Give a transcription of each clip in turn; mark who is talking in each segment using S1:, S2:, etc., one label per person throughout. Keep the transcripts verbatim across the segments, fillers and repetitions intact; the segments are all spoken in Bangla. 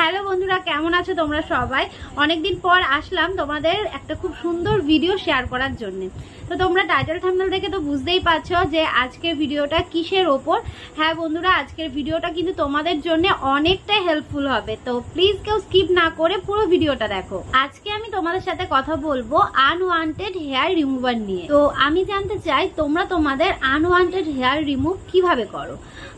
S1: হ্যালো বন্ধুরা, কেমন আছো তোমরা সবাই? অনেকদিন পর আসলাম তোমাদের একটা খুব সুন্দর ভিডিও শেয়ার করার জন্য। তো তোমরা টাইটেল থাম্বনেল দেখে তো বুঝতেই পারছো যে আজকের ভিডিওটা কিসের ওপর। হ্যাঁ বন্ধুরা, আজকের ভিডিওটা কিন্তু তোমাদের জন্য অনেকটাই হেল্পফুল হবে, তো প্লিজ কেউ স্কিপ না করে পুরো ভিডিওটা দেখো। আজকে আমি তোমাদের সাথে কথা বলবো আনওয়ান্টেড হেয়ার রিমুভার নিয়ে। তো আমি জানতে চাই তোমরা তোমাদের আনওয়ান্টেড হেয়ার রিমুভ কিভাবে করো।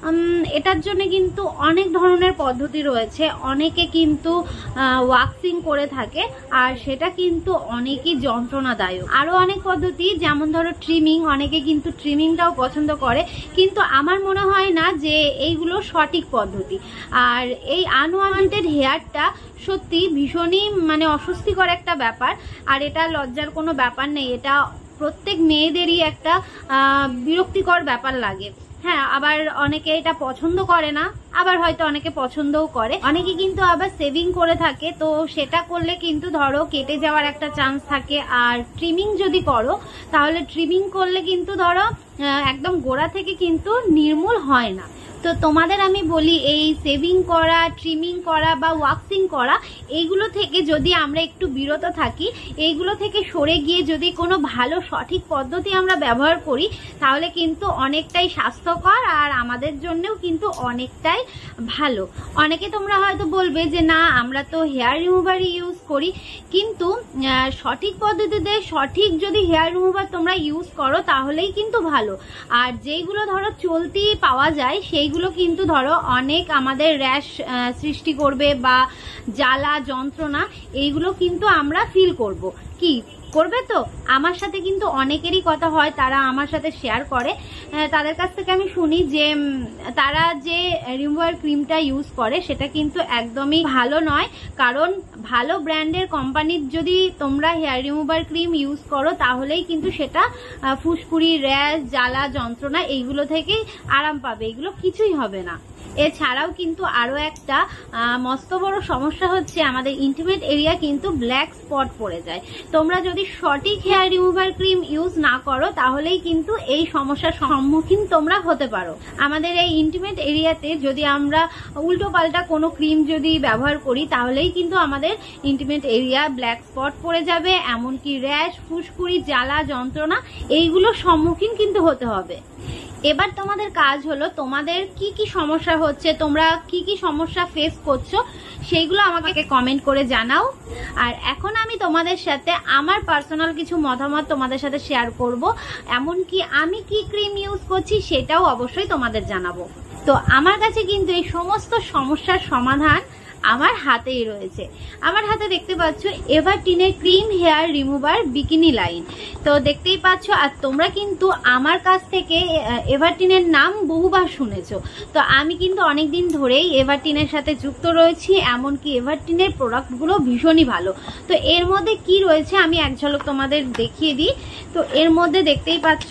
S1: এটার জন্য কিন্তু অনেক ধরনের পদ্ধতি রয়েছে। অনেকে কিন্তু ওয়াক্সিং করে থাকে, আর সেটা কিন্তু অনেকই যন্ত্রণাদায়ক। আরো অনেক পদ্ধতি, যেমন ধরো ট্রিমিং, অনেকে কিন্তু ট্রিমিংটাও পছন্দ করে, কিন্তু আমার মনে হয় না যে এইগুলো সঠিক পদ্ধতি। আর এই আনওয়ান্টেড হেয়ারটা সত্যি ভীষণই মানে অস্বস্তিকর একটা ব্যাপার, আর এটা লজ্জার কোনো ব্যাপার নেই। এটা প্রত্যেক মেয়েদেরই একটা বিরক্তিকর ব্যাপার লাগে। হ্যাঁ, আবার অনেকে এটা পছন্দ করে না, আবার হয়তো অনেকে পছন্দও করে। অনেকে কিন্তু আবার সেভিং করে থাকে, তো সেটা করলে কিন্তু ধরো কেটে যাওয়ার একটা চান্স থাকে। আর ট্রিমিং যদি করো, তাহলে ট্রিমিং করলে কিন্তু ধরো একদম গোড়া থেকে কিন্তু নির্মূল হয় না। তো তোমাদের আমি বলি, এই সেভিং করা, ট্রিমিং করা বা ওয়াক্সিং করা, এইগুলো থেকে যদি আমরা একটু বিরত থাকি, এইগুলো থেকে সরে গিয়ে যদি কোনো ভালো সঠিক পদ্ধতি আমরা ব্যবহার করি, তাহলে কিন্তু অনেকটাই স্বাস্থ্যকর আর আমাদের জন্যও কিন্তু অনেকটাই ভালো। অনেকে তোমরা হয়তো বলবে যে না, আমরা তো হেয়ার রিমুভারই ইউজ করি, কিন্তু সঠিক পদ্ধতিতে সঠিক যদি হেয়ার রিমুভার তোমরা ইউজ করো তাহলেই কিন্তু ভালো। আর যেইগুলো ধরো চলতি পাওয়া যায়, সেই এগুলো কিন্তু ধরো অনেক আমাদের র্যাশ সৃষ্টি করবে বা জ্বালা যন্ত্রণা, এইগুলো কিন্তু আমরা ফিল করব। কি করবে? তো আমার সাথে কিন্তু অনেকেরই কথা হয়, তারা আমার সাথে শেয়ার করে। তাদের কাছ থেকে আমি শুনি যে তারা যে রিমুভার ক্রিমটা ইউজ করে সেটা কিন্তু একদমই ভালো নয়। কারণ ভালো ব্র্যান্ডের কোম্পানির যদি তোমরা হেয়ার রিমুভার ক্রিম ইউজ করো, তাহলেই কিন্তু সেটা ফুসকুড়ি, র্যাশ, জ্বালা যন্ত্রণা এইগুলো থেকে আরাম পাবে, এগুলো কিছুই হবে না। এছাড়াও কিন্তু আরো একটা মস্ত বড় সমস্যা হচ্ছে, আমাদের ইন্টিমেট এরিয়া কিন্তু ব্ল্যাক স্পট পড়ে যায়। তোমরা যদি সঠিক হেয়ার রিমুভার ক্রিম ইউজ না করো, তাহলেই কিন্তু এই সমস্যার সম্মুখীন তোমরা হতে পারো। আমাদের এই ইন্টিমেট এরিয়াতে যদি আমরা উল্টো পাল্টা কোনো ক্রিম যদি ব্যবহার করি, তাহলেই কিন্তু আমাদের ইন্টিমেট এরিয়া ব্ল্যাক স্পট পড়ে যাবে, এমনকি র্যাশ, ফুসকুড়ি, জ্বালা যন্ত্রণা এইগুলোর সম্মুখীন কিন্তু হতে হবে। এবার তোমাদের কাজ হলো, তোমাদের কি কি সমস্যা হচ্ছে, তোমরা কি কি সমস্যা ফেস করছো, সেইগুলো আমাকে কমেন্ট করে জানাও। আর এখন আমি তোমাদের সাথে আমার পার্সোনাল কিছু মতামত তোমাদের সাথে শেয়ার করব, এমনকি আমি কি ক্রিম ইউজ করছি সেটাও অবশ্যই তোমাদের জানাবো। তো আমার কাছে কিন্তু এই সমস্ত সমস্যার সমাধান আমার হাতেই রয়েছে। আমার হাতে দেখতে পাচ্ছ এভারটিনের cream hair remover bikini line. তো দেখতেই পাচ্ছ, আর তোমরা কিন্তু আমার কাছ থেকে এভারটিনের নাম বহুবার শুনেছো। তো আমি কিন্তু অনেকদিন ধরেই এভারটিনের সাথে যুক্ত রয়েছি, এমনকি এভারটিনের প্রোডাক্টগুলো ভীষণই ভালো। তো এর মধ্যে কি রয়েছে আমি এক ঝলক তোমাদের দেখিয়ে দিই। তো এর মধ্যে দেখতেই পাচ্ছ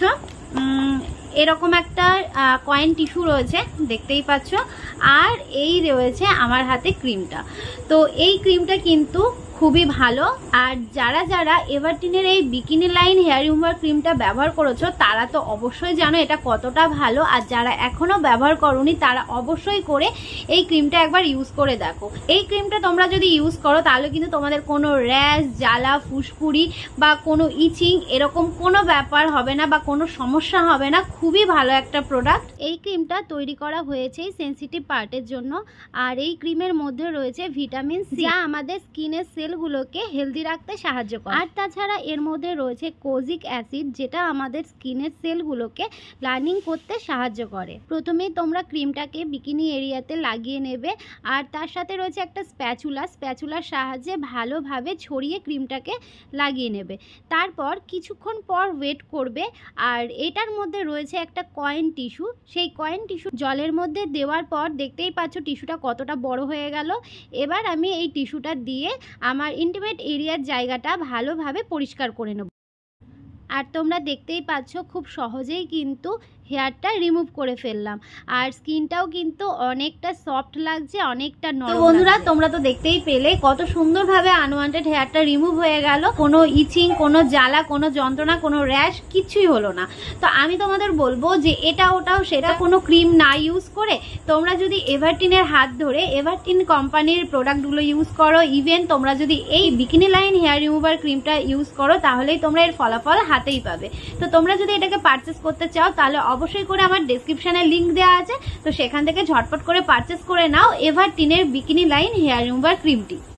S1: এরকম একটা কয়েন টিস্যু রয়েছে, দেখতেই পাচ্ছ, আর এই রয়েছে আমার হাতে ক্রিমটা। তো এই ক্রিমটা কিন্তু খুবই ভালো। আর যারা যারা এভারটিনের এই বিকিনি লাইন হেয়ার রিমুভার ক্রিমটা ব্যবহার করেছো, তারা তো অবশ্যই জানো এটা কতটা ভালো। আর যারা এখনো ব্যবহার করোনি, তারা অবশ্যই করে এই ক্রিমটা একবার ইউজ করে দেখো। এই ক্রিমটা তোমরা যদি ইউজ করো, তাহলে কিন্তু তোমাদের কোনো র্যাশ, জ্বালা, ফুসকুড়ি বা কোনো ইচিং এরকম কোনো ব্যাপার হবে না, বা কোনো সমস্যা হবে না। খুবই ভালো একটা প্রোডাক্ট। এই ক্রিমটা তৈরি করা হয়েছে সেনসিটিভ পার্টের জন্য, আর এই ক্রিমের মধ্যে রয়েছে ভিটামিন সি, যা আমাদের স্কিনের সেলগুলোকে হেলদি রাখতে সাহায্য করে। আর তাছাড়া এর মধ্যে রয়েছে কোজিক অ্যাসিড, যেটা আমাদের স্কিনের সেলগুলোকে প্ল্যানিং করতে সাহায্য করে। প্রথমেই তোমরা ক্রিমটাকে বিকিনি এরিয়াতে লাগিয়ে নেবে, আর তার সাথে রয়েছে একটা স্প্যাচুলা। স্প্যাচুলার সাহায্যে ভালোভাবে ছড়িয়ে ক্রিমটাকে লাগিয়ে নেবে। তারপর কিছুক্ষণ পর ওয়েট করবে। আর এটার মধ্যে রয়েছে একটা কয়েন টিস্যু। সেই কয়েন টিস্যু জলের মধ্যে দেওয়ার পর দেখতেই পাচ্ছ টিস্যুটা কতটা বড় হয়ে গেল। এবার আমি এই টিস্যুটা দিয়ে আমার ইন্টিমেট এরিয়ার জায়গাটা ভালোভাবে পরিষ্কার করে নেব। আর তোমরা দেখতেই পাচ্ছ খুব সহজেই কিন্তু হেয়ারটা রিমুভ করে ফেললাম। আর স্কিনটাও কিন্তু অনেকটা সফট লাগছে, অনেকটা নরম। তো বন্ধুরা তোমরা তো দেখতেই পেলে কত সুন্দরভাবে আনওয়ান্টেড হেয়ারটা রিমুভ হয়ে গেল। কোনো ইচিং, কোনো জ্বালা, কোনো যন্ত্রণা, কোনো র্যাশ কিছুই হলো না। তো আমি তোমাদের বলবো যে এটা ওটাও সেটা কোনো ক্রিম না ইউজ করে তোমরা যদি এভারটিনের হাত ধরে এভারটিন কোম্পানির প্রোডাক্টগুলো ইউজ করো, ইভেন তোমরা যদি এই বিকিনি লাইন হেয়ার রিমুভার ক্রিমটা ইউজ করো তাহলেই তোমরা এর ফলাফল হাতেই পাবে। তো তোমরা যদি এটাকে পারচেস করতে চাও তাহলে অবশ্যই করে আমার ডেসক্রিপশনে লিঙ্ক দেওয়া আছে, তো সেখান থেকে ঝটপট করে পারচেস করে নাও এভারটিনের বিকিনি লাইন হেয়ার রিমুভার ক্রিমটি।